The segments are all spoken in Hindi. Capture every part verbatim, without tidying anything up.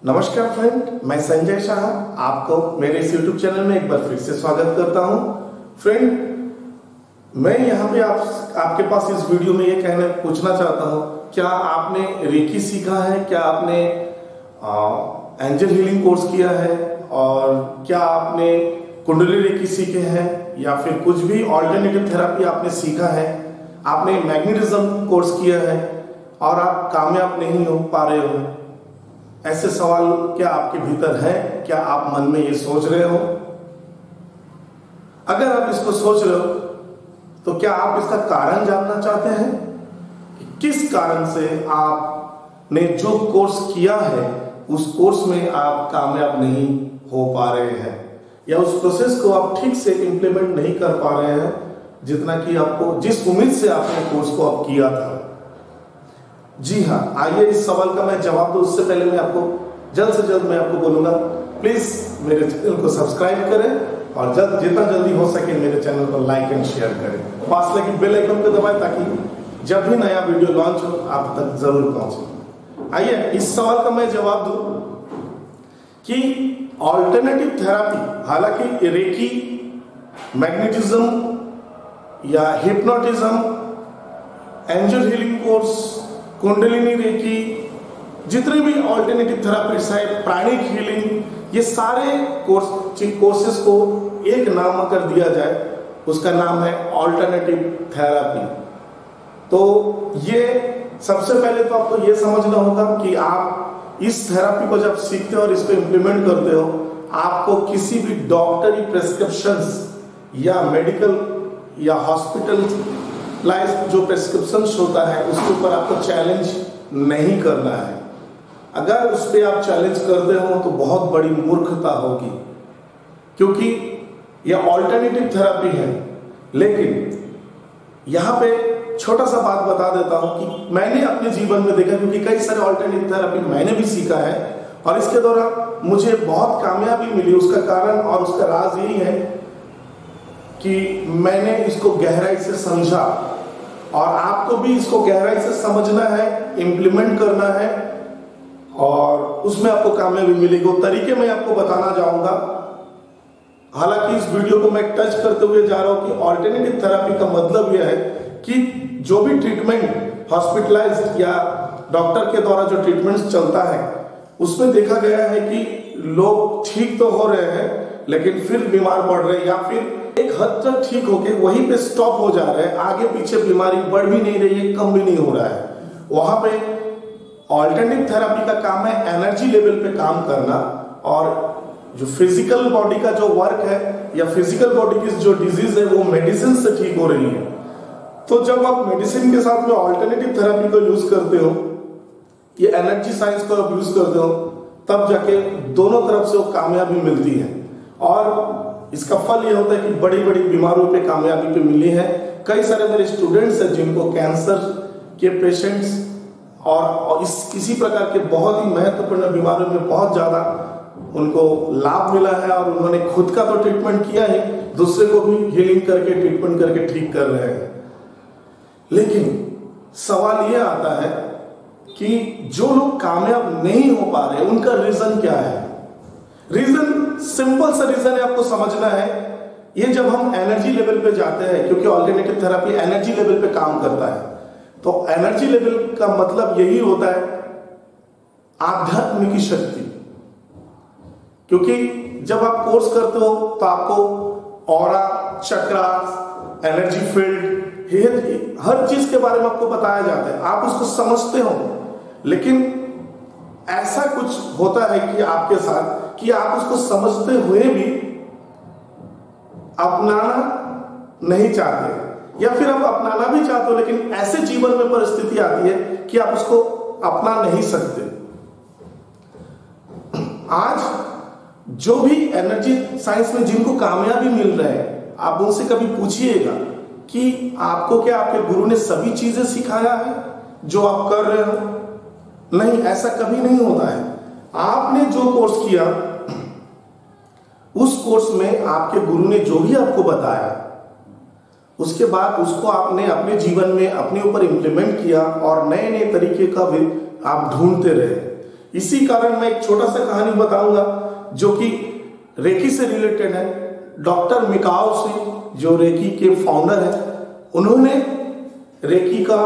नमस्कार फ्रेंड, मैं संजय शाह आपको मेरे इस यूट्यूब चैनल में एक बार फिर से स्वागत करता हूं। फ्रेंड, मैं यहां पे आप आपके पास इस वीडियो में ये कहने पूछना चाहता हूं, क्या आपने रेकी सीखा है? क्या आपने एंजल हीलिंग कोर्स किया है? और क्या आपने कुंडली रेकी सीखे हैं? या फिर कुछ भी ऑल्टरनेटिव थेरेपी आपने सीखा है? आपने मैग्नेटिज्म कोर्स किया है और आप कामयाब नहीं हो पा रहे हो? ऐसे सवाल क्या आपके भीतर है? क्या आप मन में ये सोच रहे हो? अगर आप इसको सोच रहे हो तो क्या आप इसका कारण जानना चाहते हैं कि किस कारण से आपने जो कोर्स किया है उस कोर्स में आप कामयाब नहीं हो पा रहे हैं, या उस प्रोसेस को आप ठीक से इंप्लीमेंट नहीं कर पा रहे हैं जितना कि आपको, जिस उम्मीद से आपने कोर्स को आप किया था। जी हाँ, आइए इस सवाल का मैं जवाब दूं। उससे पहले मैं आपको जल्द से जल्द मैं आपको बोलूंगा, प्लीज मेरे चैनल को सब्सक्राइब करें और जल्द जितना जल्दी हो सके मेरे चैनल को लाइक एंड शेयर करें। पास लगी बेल आइकन को दबाएं ताकि जब भी नया वीडियो लॉन्च हो आप तक जरूर पहुंचे। आइए इस सवाल का मैं जवाब दूं कि ऑल्टरनेटिव थेरेपी, हालांकि रेकी, मैग्नेटिज्म या hypnotism, angel healing course, kundalini reiki, जितने भी ऑल्टरनेटिव थेरापीज है, प्राणिक हीलिंग, ये सारे कोर्स कोर्सेज को एक नाम अगर दिया जाए उसका नाम है ऑल्टरनेटिव थेरेपी। तो ये सबसे पहले तो आपको ये समझना होगा कि आप इस थेरेपी को जब सीखते हो और इसको इम्प्लीमेंट करते हो, आपको किसी भी डॉक्टरी प्रेस्क्रिप्शंस या मेडिकल या हॉस्पिटल लाइफ जो प्रेस्क्रिप्शन होता है उसके ऊपर आपको चैलेंज नहीं करना है। अगर उस पर आप चैलेंज करते हो तो बहुत बड़ी मूर्खता होगी, क्योंकि यह ऑल्टरनेटिव थेरेपी है। लेकिन यहाँ पे छोटा सा बात बता देता हूँ कि मैंने अपने जीवन में देखा, क्योंकि कई सारे ऑल्टरनेटिव थेरेपी मैंने भी सीखा है और इसके दौरान मुझे बहुत कामयाबी मिली। उसका कारण और उसका राज यही है कि मैंने इसको गहराई से समझा, और आपको भी इसको गहराई से समझना है, इम्प्लीमेंट करना है और उसमें आपको कामयाबी मिलेगी। वो तरीके मैं आपको बताना चाहूंगा। हालांकि इस वीडियो को मैं टच करते हुए जा रहा हूं कि ऑल्टरनेटिव थेरेपी का मतलब यह है कि जो भी ट्रीटमेंट हॉस्पिटलाइज्ड या डॉक्टर के द्वारा जो ट्रीटमेंट चलता है उसमें देखा गया है कि लोग ठीक तो हो रहे हैं लेकिन फिर बीमार पड़ रहे हैं, या फिर एक हद तक ठीक होके वहीं पे स्टॉप हो जा रहे हैं, आगे पीछे बीमारी बढ़ भी नहीं रही है, कम भी नहीं हो रहा है। वहां पे ऑल्टरनेटिव थेरेपी का काम है एनर्जी लेवल पे काम करना, और जो फिजिकल बॉडी का जो वर्क है या फिजिकल बॉडी की जो डिजीज है वो मेडिसिन से ठीक हो रही है। तो जब आप मेडिसिन के साथ में ऑल्टरनेटिव थेरेपी को यूज करते हो, ये एनर्जी साइंस को आप यूज करते हो, तब जाके दोनों तरफ से वो कामयाबी मिलती है। और इसका फल ये होता है कि बड़ी बड़ी बीमारियों पे कामयाबी पे मिली है। कई सारे मेरे स्टूडेंट्स हैं जिनको कैंसर के पेशेंट्स और, और इस किसी प्रकार के बहुत ही महत्वपूर्ण बीमारियों में बहुत ज्यादा उनको लाभ मिला है, और उन्होंने खुद का तो ट्रीटमेंट किया है, दूसरे को भी हीलिंग करके ट्रीटमेंट करके ठीक कर रहे हैं। लेकिन सवाल यह आता है कि जो लोग कामयाब नहीं हो पा रहे उनका रीजन क्या है? रीजन सिंपल सा रीजन है, आपको समझना है। ये जब हम एनर्जी लेवल पे जाते हैं, क्योंकि ऑल्टरनेटिव थेरेपी एनर्जी लेवल पे काम करता है, तो एनर्जी लेवल का मतलब यही होता है आध्यात्मिक शक्ति। क्योंकि जब आप कोर्स करते हो तो आपको ऑरा, चक्रा, एनर्जी फील्ड, हर चीज के बारे में आपको बताया जाता है, आप उसको समझते हो। लेकिन ऐसा कुछ होता है कि आपके साथ कि आप उसको समझते हुए भी अपनाना नहीं चाहते, या फिर आप अपनाना भी चाहते हो लेकिन ऐसे जीवन में परिस्थिति आती है कि आप उसको अपना नहीं सकते। आज जो भी एनर्जी साइंस में जिनको कामयाबी मिल रहा है, आप उनसे कभी पूछिएगा कि आपको क्या आपके गुरु ने सभी चीजें सिखाया है जो आप कर रहे हो? नहीं, ऐसा कभी नहीं होता है। आपने जो कोर्स किया उस कोर्स में आपके गुरु ने जो भी आपको बताया, उसके बाद उसको आपने अपने जीवन में अपने ऊपर इंप्लीमेंट किया और नए नए तरीके का भी आप ढूंढते रहे। इसी कारण मैं एक छोटा सा कहानी बताऊंगा जो कि रेकी से रिलेटेड है। डॉक्टर मिकाओ सिंह जो रेकी के फाउंडर है, उन्होंने रेकी का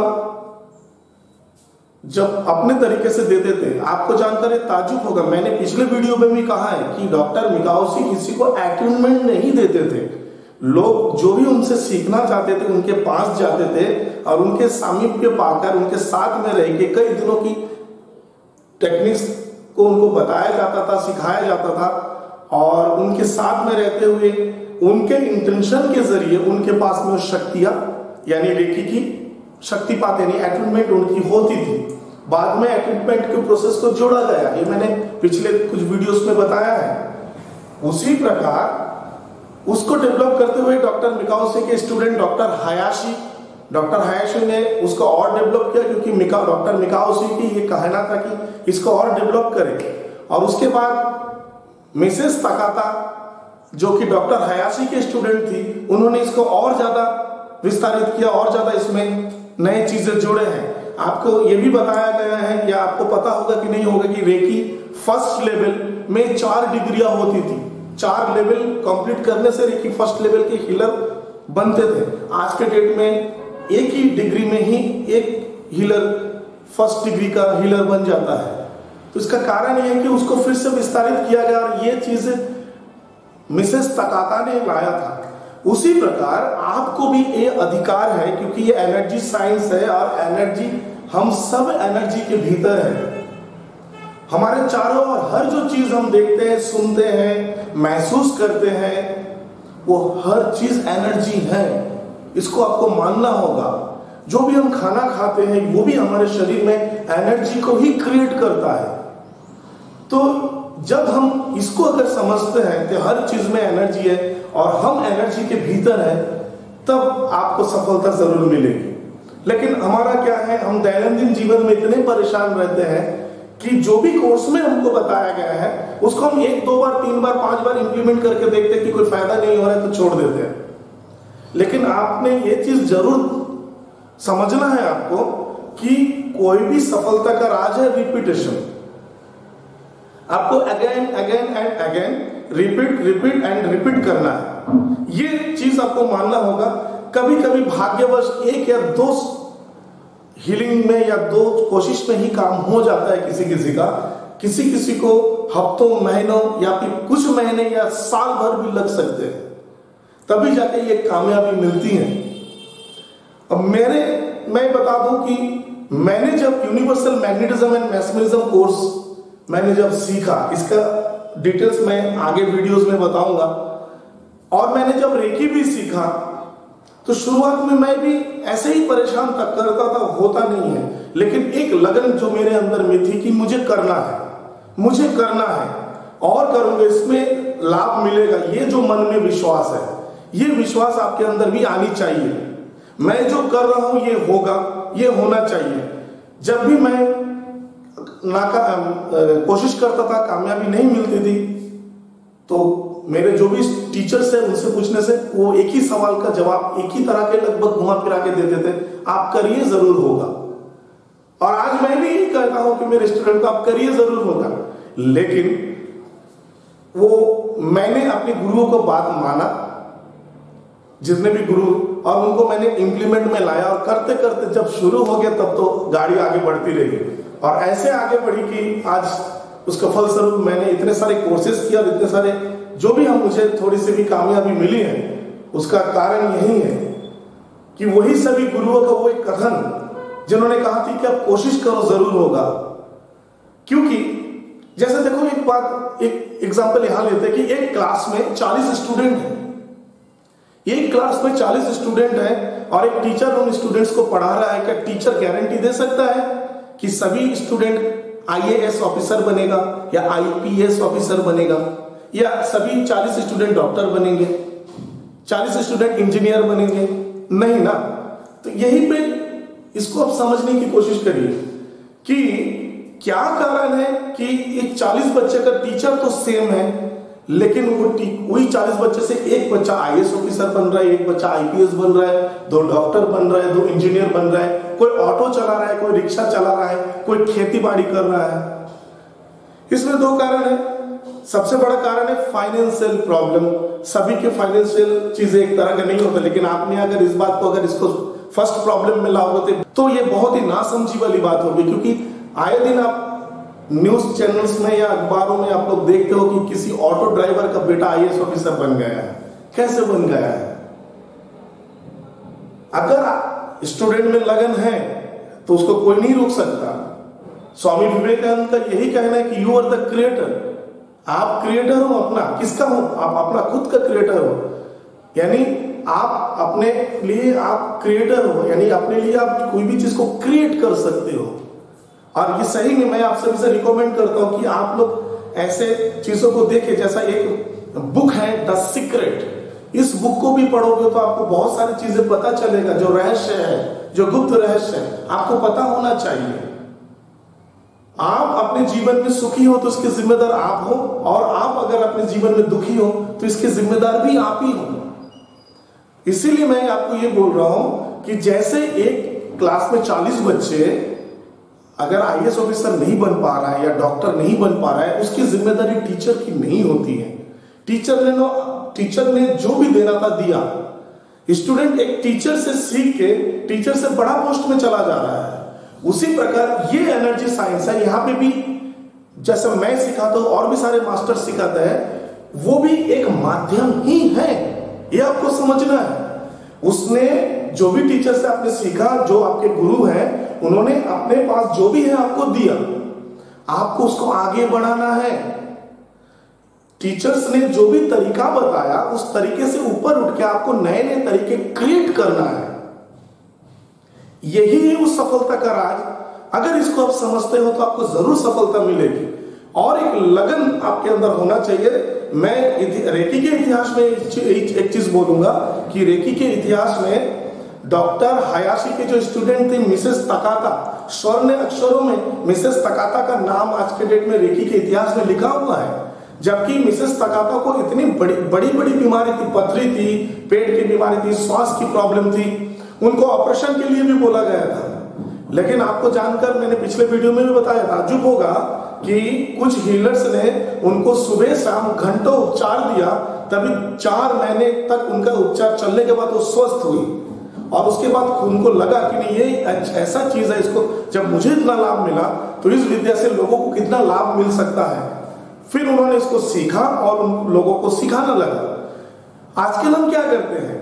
जब अपने तरीके से देते थे, आपको जानकर ताज्जुब होगा, मैंने पिछले वीडियो में भी कहा है कि डॉक्टर मिकाओ सिंह किसी को अटैचमेंट नहीं देते थे। लोग जो भी उनसे सीखना चाहते थे उनके पास जाते थे और उनके सामीप्य पाकर उनके साथ में रह के कई दिनों की टेक्निक्स को उनको बताया जाता था, सिखाया जाता था और उनके साथ में रहते हुए उनके इंटेंशन के जरिए उनके पास में शक्तियां यानी रेकी की शक्तिपात यानी अटैचमेंट उनकी होती थी। बाद में अटैचमेंट के प्रोसेस को जोड़ा गया, ये मैंने पिछले कुछ वीडियोस में बताया है। उसी प्रकार उसको डेवलप करते हुए डॉक्टर मिकाओ सिंह के student doctor Hayashi doctor Hayashi ने उसको और डेवलप किया, क्योंकि मिका डॉक्टर मिकाओ सिंह की ये कहना था कि इसको और डेवलप करें। और उसके बाद मिसेस ताकाता जो कि डॉक्टर हायाशी के स्टूडेंट थी, उन्होंने इसको और ज्यादा विस्तारित किया और ज्यादा इसमें नए चीजें जोड़े हैं। आपको ये भी बताया गया है या आपको पता होगा कि नहीं होगा कि रेकी फर्स्ट लेवल में चार डिग्रियां होती थी। चार लेवल कंप्लीट करने से रेकी फर्स्ट लेवल के हीलर बनते थे। आज के डेट में एक ही डिग्री में ही एक हीलर फर्स्ट डिग्री का हीलर बन जाता है। तो इसका कारण यह है कि उसको फिर से विस्तारित किया गया और ये चीज मिसेस तकाता ने लाया था। उसी प्रकार आपको भी ये अधिकार है, क्योंकि ये एनर्जी साइंस है और एनर्जी हम सब एनर्जी के भीतर है। हमारे चारों ओर हर जो चीज हम देखते हैं, सुनते हैं, महसूस करते हैं, वो हर चीज एनर्जी है। इसको आपको मानना होगा। जो भी हम खाना खाते हैं वो भी हमारे शरीर में एनर्जी को ही क्रिएट करता है। तो जब हम इसको अगर समझते हैं कि हर चीज में एनर्जी है और हम एनर्जी के भीतर है, तब आपको सफलता जरूर मिलेगी। लेकिन हमारा क्या है, हम दैनंदिन जीवन में इतने परेशान रहते हैं कि जो भी कोर्स में हमको बताया गया है उसको हम एक दो बार तीन बार पांच बार इंप्लीमेंट करके देखते हैं कि कोई फायदा नहीं हो रहा है तो छोड़ देते हैं। लेकिन आपने ये चीज जरूर समझना है आपको कि कोई भी सफलता का राज है रिपीटेशन। आपको again again and again repeat repeat and repeat करना है। ये चीज आपको मानना होगा। कभी कभी भाग्यवश एक या दो हीलिंग में या दो कोशिश में ही काम हो जाता है किसी किसी का। किसी किसी को हफ्तों महीनों या फिर कुछ महीने या साल भर भी लग सकते हैं, तभी जाके ये कामयाबी मिलती है। अब मेरे मैं बता दूं कि मैंने जब universal magnetism and mesmerism course मैंने जब सीखा, इसका डिटेल्स मैं आगे वीडियोस में बताऊंगा, और मैंने जब रेकी भी सीखा तो शुरुआत में मैं भी ऐसे ही परेशान तक करता था, होता नहीं है। लेकिन एक लगन जो मेरे अंदर में थी कि मुझे करना है, मुझे करना है और करूंगा, इसमें लाभ मिलेगा, ये जो मन में विश्वास है, ये विश्वास आपके अंदर भी आनी चाहिए। मैं जो कर रहा हूं ये होगा, ये होना चाहिए। जब भी मैं नाका कोशिश करता था, कामयाबी नहीं मिलती थी, तो मेरे जो भी टीचर्स हैं उनसे पूछने से वो एक ही सवाल का जवाब एक ही तरह के लगभग घुमा फिरा के देते थे, आप करिए जरूर होगा। और आज मैं भी यही कहता हूं कि मेरे स्टूडेंट को आप करिए जरूर होगा। लेकिन वो मैंने अपने गुरुओं को बात माना, जितने भी गुरु, और उनको मैंने इंप्लीमेंट में लाया और करते करते जब शुरू हो गया तब तो गाड़ी आगे बढ़ती रही और ऐसे आगे बढ़ी कि आज उसका फलस्वरूप मैंने इतने सारे कोर्सेज किया और इतने सारे जो भी हम मुझे थोड़ी सी भी कामयाबी मिली है, उसका कारण यही है कि वही सभी गुरुओं का वो एक कथन जिन्होंने कहा थी कि आप कोशिश करो जरूर होगा। क्योंकि जैसे देखो एक बात, एक एग्जांपल यहां लेते हैं कि एक क्लास में चालीस स्टूडेंट हैं, एक क्लास में चालीस स्टूडेंट हैं और एक टीचर उन स्टूडेंट्स को पढ़ा रहा है। क्या टीचर गारंटी दे सकता है कि सभी student I A S officer बनेगा या आई पी एस ऑफिसर बनेगा, या सभी चालीस स्टूडेंट डॉक्टर बनेंगे, चालीस स्टूडेंट इंजीनियर बनेंगे? नहीं ना। तो यहीं पे इसको आप समझने की कोशिश करिए कि क्या कारण है कि एक चालीस बच्चे का टीचर तो सेम है, लेकिन वो वही चालीस बच्चे से एक बच्चा आई ए एस ऑफिसर बन रहा है, एक बच्चा आई पी एस बन रहा है, दो डॉक्टर बन रहा है, दो इंजीनियर बन रहा है, कोई ऑटो चला रहा है, कोई रिक्शा चला रहा है, कोई खेती बाड़ी कर रहा है। इसमें दो कारण है। सबसे बड़ा कारण है फाइनेंशियल प्रॉब्लम। सभी के फाइनेंशियल चीजें एक तरह का नहीं होता, लेकिन आपने अगर इस बात को अगर इसको फर्स्ट प्रॉब्लम में लाओगे तो ये बहुत ही नासमझी वाली बात होगी, क्योंकि आए दिन आप न्यूज चैनल्स में या अखबारों में आप लोग देखते हो कि किसी ऑटो ड्राइवर का बेटा आई ए एस ऑफिसर बन गया है। कैसे बन गया है? अगर स्टूडेंट में लगन है तो उसको कोई नहीं रोक सकता। स्वामी विवेकानंद का यही कहना है कि यू आर द क्रिएटर। आप क्रिएटर हो अपना। किसका हो? आप अपना खुद का क्रिएटर हो, यानी आप अपने लिए आप क्रिएटर हो, यानी अपने लिए आप कोई भी चीज को क्रिएट कर सकते हो। और ये सही में मैं आप सभी से रिकमेंड करता हूं कि आप लोग ऐसे चीजों को देखें। जैसा एक बुक है द सीक्रेट, इस बुक को भी पढ़ोगे तो आपको बहुत सारी चीजें पता चलेगा। जो रहस्य है, जो गुप्त रहस्य है, आपको पता होना चाहिए। आप अपने जीवन में सुखी हो तो इसके जिम्मेदार आप हो, और आप अगर अपने जीवन में दुखी हो तो इसके जिम्मेदार भी आप ही हो। इसीलिए मैं आपको ये बोल रहा हूं कि जैसे एक क्लास में चालीस बच्चे अगर आई ए एस ऑफिसर नहीं बन पा रहा है या डॉक्टर नहीं बन पा रहा है, उसकी जिम्मेदारी टीचर की नहीं होती है। टीचर ने नो टीचर ने जो भी देना था दिया। स्टूडेंट एक टीचर से सीख के टीचर से बड़ा पोस्ट में चला जा रहा है। उसी प्रकार ये एनर्जी साइंस है। यहाँ पे भी जैसे मैं सिखाता हूं और भी सारे मास्टर सिखाते हैं, वो भी एक माध्यम ही है। ये आपको समझना है। उसने जो भी टीचर से आपने सीखा, जो आपके गुरु हैं, उन्होंने अपने पास जो भी है आपको दिया, आपको उसको आगे बढ़ाना है। टीचर्स ने जो भी तरीका बताया उस तरीके से ऊपर उठ के आपको नए नए तरीके क्रिएट करना है। यही है उस सफलता का राज। अगर इसको आप समझते हो तो आपको जरूर सफलता मिलेगी। और एक लगन आपके अंदर होना चाहिए। मैं रेकी के इतिहास में एक चीज बोलूंगा कि रेकी के इतिहास में डॉक्टर हयाशी के जो स्टूडेंट थे मिसेस तकाता, स्वर्ण अक्षरों में मिसेस तकाता का नाम आज के डेट में रेकी के इतिहास में लिखा हुआ है। जबकि मिसेस तकाता को इतनी बड़ी बड़ी बड़ी बीमारी थी, पथरी थी, पेट की बीमारी थी, श्वास की प्रॉब्लम थी, उनको ऑपरेशन के लिए भी बोला गया था। लेकिन आपको जानकर मैंने पिछले वीडियो में भी बताया, ताज्जुब होगा कि कुछ हीलर्स ने उनको सुबह शाम घंटों उपचार दिया, तभी चार महीने तक उनका उपचार चलने के बाद वो स्वस्थ हुई। और उसके बाद उनको लगा कि नहीं, ये ऐसा चीज है, इसको जब मुझे इतना लाभ मिला तो इस विद्या से लोगों को कितना लाभ मिल सकता है। फिर उन्होंने इसको सीखा और उन लोगों को सिखाना लगा। आजकल हम क्या करते हैं,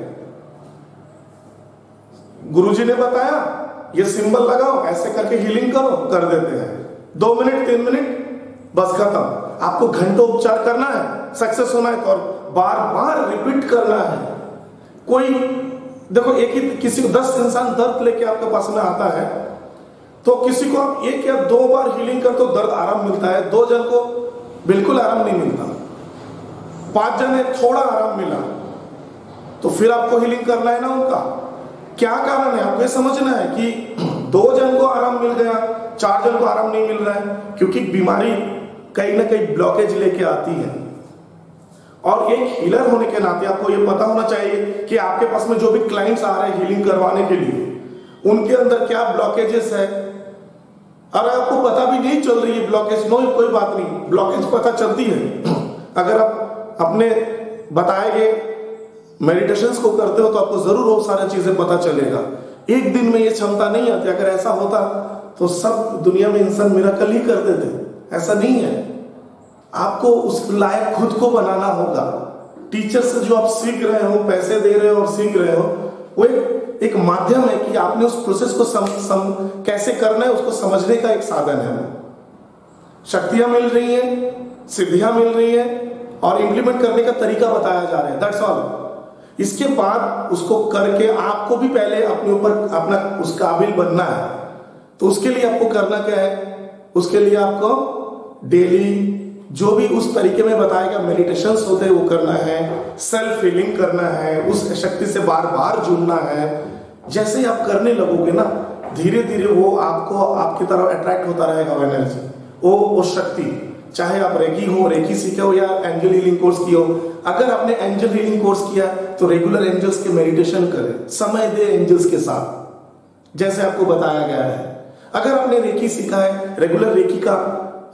गुरुजी ने बताया ये सिंबल लगाओ, ऐसे करके हीलिंग करो, कर देते हैं। दो मिनट तीन मिनट बस खत्म। आपको घंटों उपचार करना है, सक्सेस होना है, और बार बार रिपीट करना है। कोई देखो, एक ही किसी को दस इंसान दर्द लेके आपके पास में आता है, तो किसी को आप एक या दो बार हीलिंग कर तो दर्द आराम मिलता है, दो जन को बिल्कुल आराम नहीं मिलता, पांच जन है थोड़ा आराम मिला, तो फिर आपको हीलिंग करना है ना उनका। क्या कारण है आपको ये समझना है कि दो जन को आराम मिल गया, चार जन को आराम नहीं मिल रहा है, क्योंकि बीमारी कहीं ना कहीं ब्लॉकेज लेके आती है। और एक हीलर होने के नाते आपको ये पता होना चाहिए कि आपके पास में जो भी क्लाइंट्स आ रहे हैं हीलिंग करवाने के लिए, उनके अंदर क्या ब्लॉकेजेस है। और आपको पता भी नहीं चल रही है ब्लॉकेज, नो कोई बात नहीं, ब्लॉकेज पता चलती है। अगर आप अपने बताए गए मेडिटेशंस को करते हो तो आपको जरूर वो सारी चीजें पता चलेगा। एक दिन में ये क्षमता नहीं आती। अगर ऐसा होता तो सब दुनिया में इंसान मिरेकल ही कर देते। ऐसा नहीं है। आपको उस लायक खुद को बनाना होगा। टीचर से जो आप सीख रहे हो, पैसे दे रहे हो और सीख रहे हो, वो एक, एक माध्यम है कि आपने उस प्रोसेस को सम, सम, कैसे करना है उसको समझने का एक साधन है। शक्तियां मिल रही हैं, सिद्धियां मिल रही हैं, और इंप्लीमेंट करने का तरीका बताया जा रहा है। That's all. इसके बाद उसको करके आपको भी पहले अपने ऊपर अपना उस काबिल बनना है। तो उसके लिए आपको करना क्या है, उसके लिए आपको डेली जो भी उस तरीके में बताएगा मेडिटेशंस होते हैं वो करना है, सेल्फ हीलिंग करना है, उस शक्ति से बार बार जुड़ना है। जैसे ही आप करने लगोगे ना, धीरे धीरे वो आपको आपकी तरफ अट्रैक्ट होता रहेगा वो एनर्जी, वो वो शक्ति। चाहे आप रेकी हो, रेकी सीखे हो, या एंजल हीलिंग कोर्स किया हो। अगर आपने एंजल हीलिंग कोर्स किया तो रेगुलर एंजल्स के मेडिटेशन करें, समय दे एंजल्स के साथ, जैसे आपको बताया गया है। अगर आपने रेकी सीखा है, रेगुलर रेकी का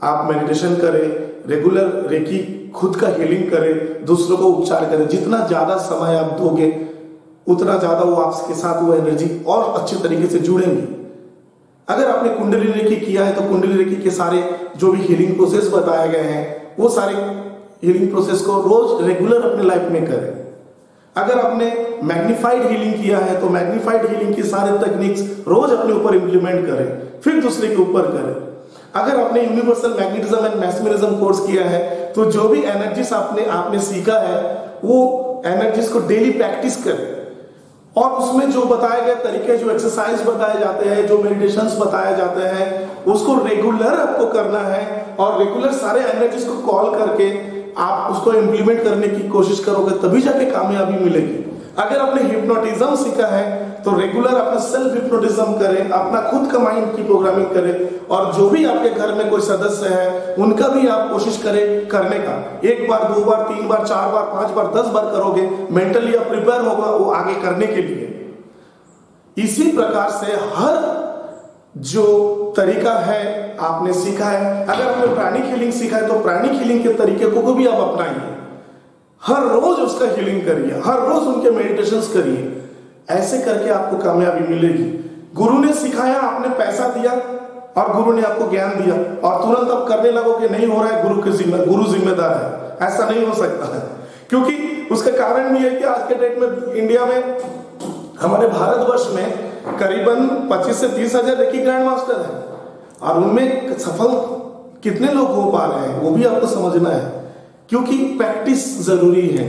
आप मेडिटेशन करें, रेगुलर रेकी खुद का हीलिंग करें, दूसरों को उपचार करें। जितना ज्यादा समय आप दोगे उतना ज्यादा वो आपके साथ वो एनर्जी और अच्छे तरीके से जुड़ेंगी। अगर आपने कुंडली रेकी किया है तो कुंडली रेकी के सारे जो भी हीलिंग प्रोसेस बताए गए हैं वो सारे हीलिंग प्रोसेस को रोज रेगुलर अपने लाइफ में करें। अगर आपने मैग्नीफाइड हीलिंग किया है तो मैग्नीफाइड हीलिंग के सारे टेक्निक्स रोज अपने ऊपर इंप्लीमेंट करें, फिर दूसरे के ऊपर करें। अगर आपने universal magnetism and mesmerism course किया है तो जो भी एनर्जीज आपने आपने सीखा है वो एनर्जीज को डेली प्रैक्टिस करें, और उसमें जो बताए गए तरीके, जो एक्सरसाइज बताए जाते हैं, जो मेडिटेशंस बताए जाते हैं, उसको रेगुलर आपको करना है और रेगुलर सारे एनर्जीज को कॉल करके आप उसको इंप्लीमेंट करने की कोशिश करोगे, तभी जाके कामयाबी मिलेगी। अगर आपने हिप्नोटिज्म सीखा है तो रेगुलर अपना सेल्फ हिप्नोटिज्म करें, अपना खुद का माइंड की प्रोग्रामिंग करें, और जो भी आपके घर में कोई सदस्य है उनका भी आप कोशिश करें करने का। एक बार, दो बार, तीन बार, चार बार, पांच बार, दस बार करोगे, मेंटली आप प्रिपेयर होगा वो आगे करने के लिए। इसी प्रकार से हर जो तरीका है आपने सीखा है, अगर आपने प्राणिक हीलिंग सीखा है तो प्राणिक हीलिंग के तरीके को भी आप अपनाइए। हर रोज उसका हीलिंग करिए, हर रोज उनके मेडिटेशंस करिए। ऐसे करके आपको कामयाबी मिलेगी। गुरु ने सिखाया, आपने पैसा दिया और गुरु ने आपको ज्ञान दिया और तुरंत आप करने लगो कि नहीं हो रहा है, गुरु के जिम्मे गुरु जिम्मेदार है, ऐसा नहीं हो सकता है। क्योंकि उसका कारण भी है कि आज के डेट में इंडिया में, हमारे भारतवर्ष में करीबन पच्चीस से तीस हजार रेकी ग्रैंड मास्टर है, और उनमें सफल कितने लोग हो पा रहे हैं वो भी आपको समझना है, क्योंकि प्रैक्टिस जरूरी है।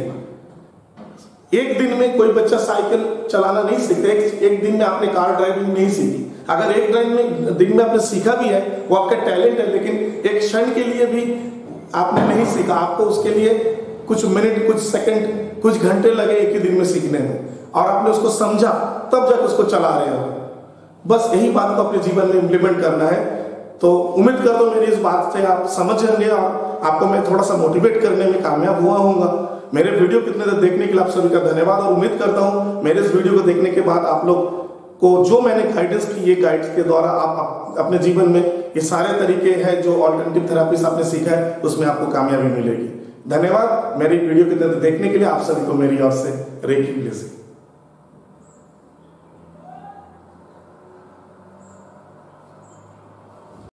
एक दिन में कोई बच्चा साइकिल चलाना नहीं सीखता, एक, एक दिन में आपने कार ड्राइविंग नहीं सीखी। अगर एक ड्राइव में दिन में आपने सीखा भी है वो आपका टैलेंट है, लेकिन एक क्षण के लिए भी आपने नहीं सीखा, आपको उसके लिए कुछ मिनट, कुछ सेकंड, कुछ घंटे लगे एक ही दिन में सीखने में, और आपने उसको समझा तब जाकर उसको चला रहे हो। बस यही बात को अपने जीवन में इंप्लीमेंट करना है। तो उम्मीद कर दो मेरी इस बात से आप समझ जाएंगे और आपको मैं थोड़ा सा मोटिवेट करने में कामयाब हुआ होऊंगा। मेरे वीडियो कितने देर देखने के लिए आप सभी का धन्यवाद, और उम्मीद करता हूं मेरे इस वीडियो को देखने के बाद आप लोग को जो मैंने गाइडेंस की, ये गाइड्स के द्वारा आप अपने जीवन में ये सारे तरीके हैं जो ऑल्टरनेटिव थेरेपी आपने सीखा है उसमें आपको कामयाबी मिलेगी। धन्यवाद मेरी वीडियो कितने देर देखने के लिए। आप सभी को मेरी ओर से रेकी ब्लेसिंग।